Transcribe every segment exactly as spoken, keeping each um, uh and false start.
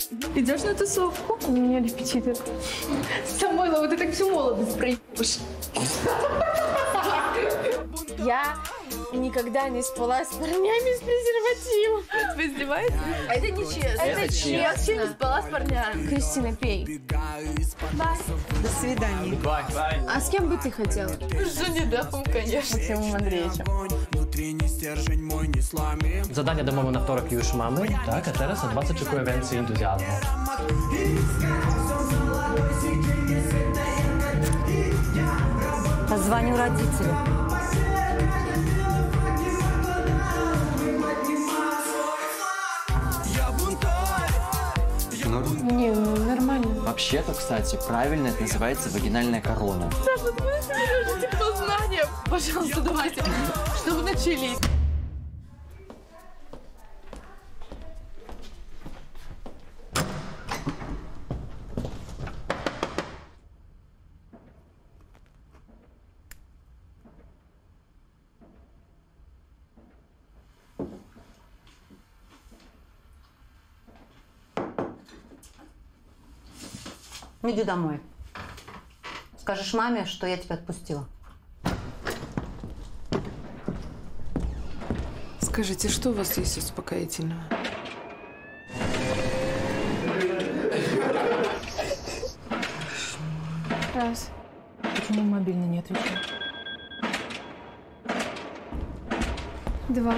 Идешь на тусовку? У меня репетитор. Самойлова, ты так всю молодость проебешь. Я никогда не спала с парнями с презервативом. Вы издеваетесь? Это нечестно. Это честно. Я вообще не спала с парнями. Кристина, пей. Бай. До свидания. Бай. А с кем бы ты хотела? С Женидовым, конечно. Максимом Андреевичем. Задання домови на второк już mamy. Tak, a teraz od was oczekuję więcej entuzjazmu. Позвоню родителям. Не, ну нормально. Вообще-то, кстати, правильно это называется вагинальная корона. Саша, давайте подождите познание. Пожалуйста, давайте. Чтобы начались. Иди домой. Скажешь маме, что я тебя отпустила. Скажите, что у вас есть успокоительного? Раз. Почему мобильный не отвечает? Два.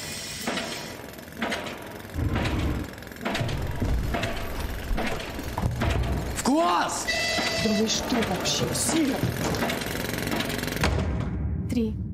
В класс! Да вы что вообще? Сила! Три.